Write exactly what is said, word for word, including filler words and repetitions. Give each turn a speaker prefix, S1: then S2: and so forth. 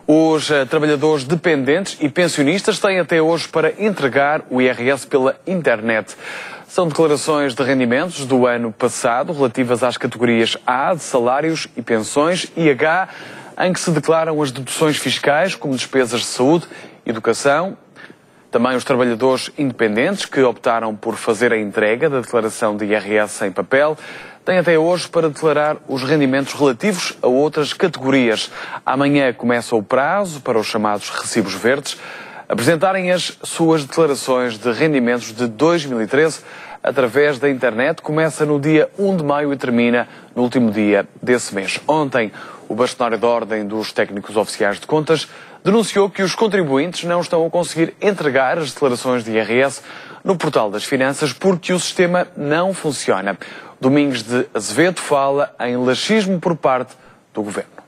S1: Os uh, trabalhadores dependentes e pensionistas têm até hoje para entregar o I R S pela internet. São declarações de rendimentos do ano passado relativas às categorias A de salários e pensões e H, em que se declaram as deduções fiscais como despesas de saúde, educação. Também os trabalhadores independentes que optaram por fazer a entrega da declaração de I R S em papel têm até hoje para declarar os rendimentos relativos a outras categorias. Amanhã começa o prazo para os chamados recibos verdes apresentarem as suas declarações de rendimentos de dois mil e treze através da internet. Começa no dia um de maio e termina no último dia desse mês. Ontem, o bastonário da Ordem dos Técnicos Oficiais de Contas denunciou que os contribuintes não estão a conseguir entregar as declarações de I R S no Portal das Finanças porque o sistema não funciona. Domingos de Azevedo fala em laxismo por parte do Governo.